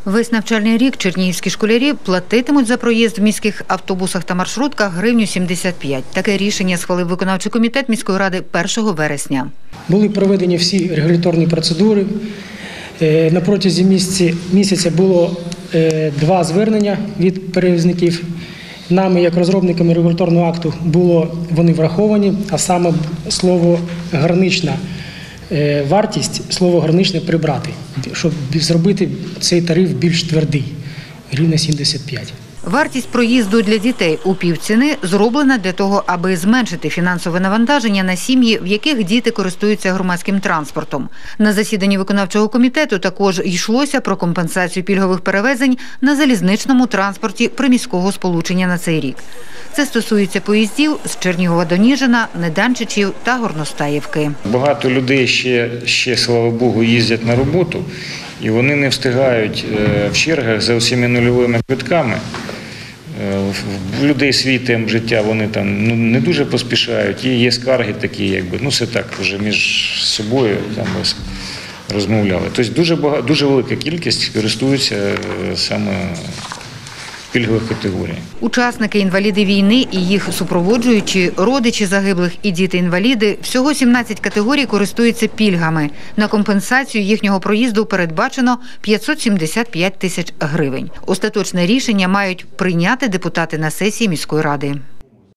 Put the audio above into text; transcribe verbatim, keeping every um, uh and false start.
Весь навчальний рік чернігівські школярі платитимуть за проїзд в міських автобусах та маршрутках гривню сімдесят п'ять. Таке рішення схвалив виконавчий комітет міської ради першого вересня. Були проведені всі регуляторні процедури. На протязі місяця було два звернення від перевізників. Нами, як розробниками регуляторного акту, було вони враховані, а саме слово «гранична вартість», слово «граничне» прибрати, щоб зробити цей тариф більш твердий – гривня сімдесят п'ять. Вартість проїзду для дітей у півціни зроблена для того, аби зменшити фінансове навантаження на сім'ї, в яких діти користуються громадським транспортом. На засіданні виконавчого комітету також йшлося про компенсацію пільгових перевезень на залізничному транспорті приміського сполучення на цей рік. Це стосується поїздів з Чернігова до Ніжина, Неданчичів та Горностаївки. Багато людей ще, ще, слава Богу, їздять на роботу, і вони не встигають в чергах за усіма нульовими квитками. В людей свій темп життя, вони там ну, не дуже поспішають, і є скарги такі, якби, ну це так, вже між собою там розмовляли. Тобто дуже, багато, дуже велика кількість користуються саме пільгових категорій. Учасники, інваліди війни і їх супроводжуючі, родичі загиблих і діти-інваліди – всього сімнадцять категорій користуються пільгами. На компенсацію їхнього проїзду передбачено п'ятсот сімдесят п'ять тисяч гривень. Остаточне рішення мають прийняти депутати на сесії міської ради.